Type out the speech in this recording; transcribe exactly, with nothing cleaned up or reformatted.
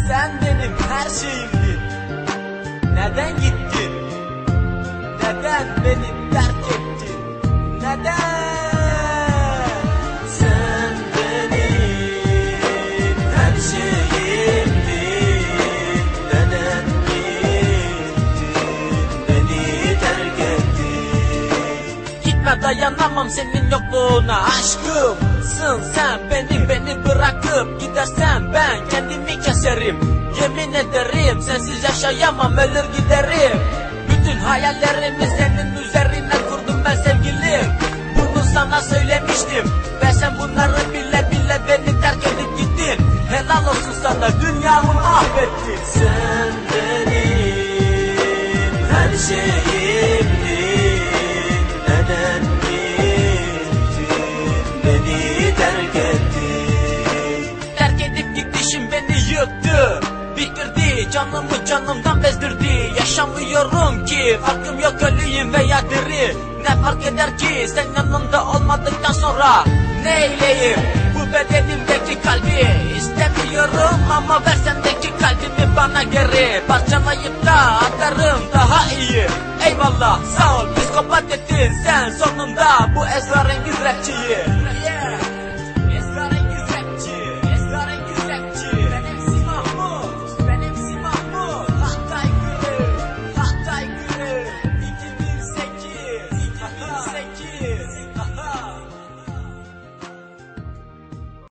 Sen benim her şeyimdin. Neden gittin? Neden beni terk ettin? Neden? Sen benim her şeyimdin. Neden gittin? Beni terk ettin. Gitme, dayanamam senin yokluğuna aşkımsın sen. Beni beni bırakıp gidersen ben kendimi keserim. Yemin ederim sensiz yaşayamam, ölür giderim. Bütün hayallerimi senin üzerine kurdum ben sevgilim. Bunu sana söylemiştim ve sen bunları bile bile beni terk edip gittin. Helal olsun sana, dünyamı mahvettin. Sen benim her şeyimdin. Neden gittin? Beni terk ettin. Terk edip gidişin beni yıktı, bitirdi, canımı canımdan bezdirdi. Yaşamıyorum ki, farkım yok ölüyüm veya diri. Ne fark eder ki sen yanımda olmadıktan sonra? Ne eyleyim bu bedenimdeki kalbi? İstemiyorum ama ver sendeki kalbimi bana geri. Parçalayıp da atarım daha iyi. Eyvallah sağ ol, psikopat ettin sen sonunda bu esrarengiz rapçiyi.